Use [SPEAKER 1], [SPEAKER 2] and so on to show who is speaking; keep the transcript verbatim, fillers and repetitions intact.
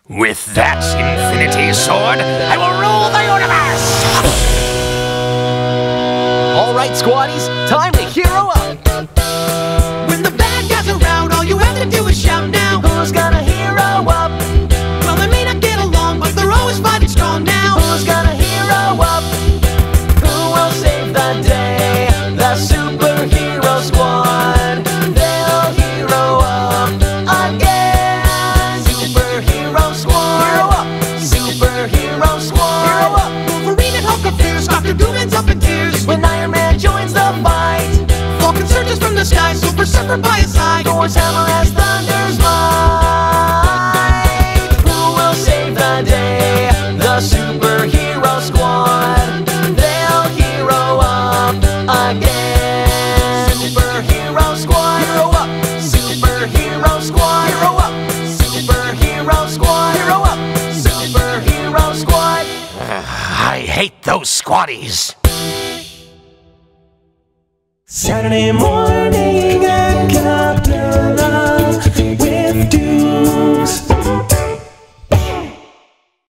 [SPEAKER 1] With that infinity sword, I will rule the universe!
[SPEAKER 2] Alright, squaddies, time to hero up!
[SPEAKER 3] When the bad guys are around, all you have to do is shout now.
[SPEAKER 2] Who's gonna hero up?
[SPEAKER 3] Well, they may not get along, but they're always fighting strong now.
[SPEAKER 2] Who's gonna hero up? Who will save the day? The superhero squad. They'll hero up again. Superhero squad. Hero up. Superhero squad. Hero up.
[SPEAKER 3] Wolverine and Hulk are fierce, Doctor Doom ends up in tears
[SPEAKER 2] When Iron Man joins the fight,
[SPEAKER 3] Falcon surges from the sky, Silver Surfer by his side.
[SPEAKER 2] Thor's hammer has Thunder's might. Who will save the day? The superhero squad. They'll hero up again. Superhero squad. Hero up. Superhero squad. Hero up. Superhero squad. Hero up. Superhero squad.
[SPEAKER 1] I hate those squaddies.
[SPEAKER 2] Saturday morning.